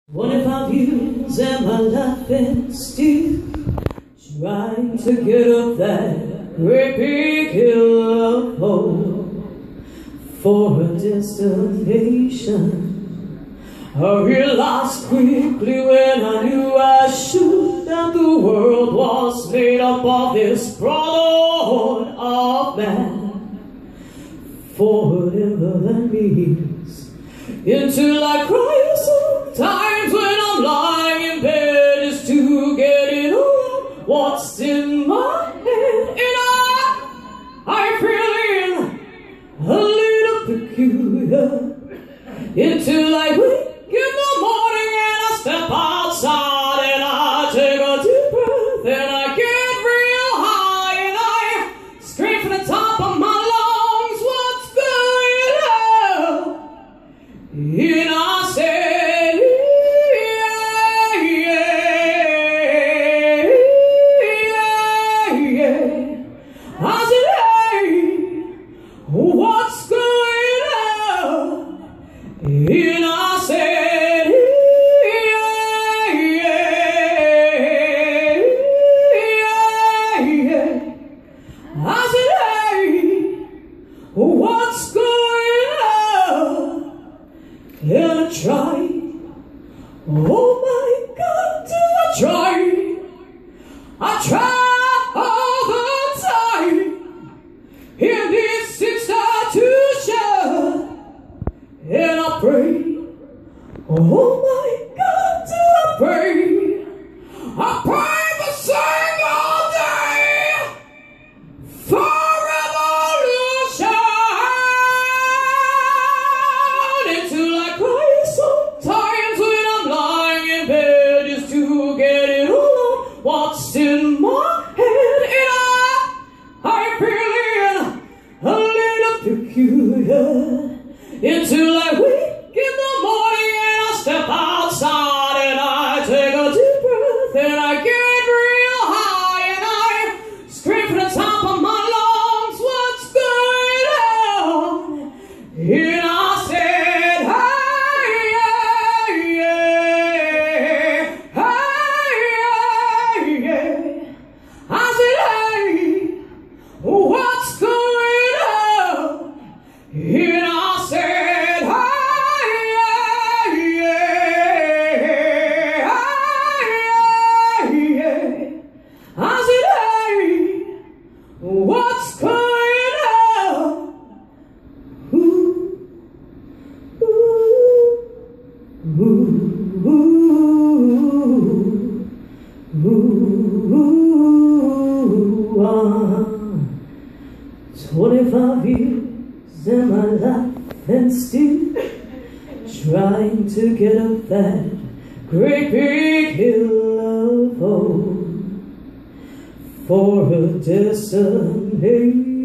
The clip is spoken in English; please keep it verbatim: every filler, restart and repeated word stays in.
twenty-five years and my life and still trying to get up that great big hill of hope for a destination. I realized quickly when I knew I should that the world was made up of this brotherhood of man, for whatever that means. Until I cry sometimes when I'm lying in bed just to get it all what's in my head. And I, I'm feeling a little peculiar until I wake in the morning and I step outside and I take a deep breath and I get real high and I scream from the top of my lungs, what's going on? And I said, yeah, yeah, yeah, yeah. I said, hey, what's going on? And I said, yeah, yeah, yeah, yeah. I said, hey, what's going on? And I tried, oh my God, did I try? I tried all the time in this institution, and I prayed, oh my God, did I pray? I prayed the single day for revolution. Until I cry sometimes when I'm lying in bed just to get it all out what's in my head. And I, I'm feeling a little peculiar until I wake in the morning and I step outside and I take a deep breath and I get real high and I scream from the top of my lungs, what's going on? And I said, hey, yeah, hey, yeah. I said, hey, what's going on? And I said, hey, yeah, hey, yeah. I said, hey, what's going on? Ooh, ooh, ooh, ooh, ooh, ah. twenty-five years in my life and still trying to get up that great big hill of hope for a destination.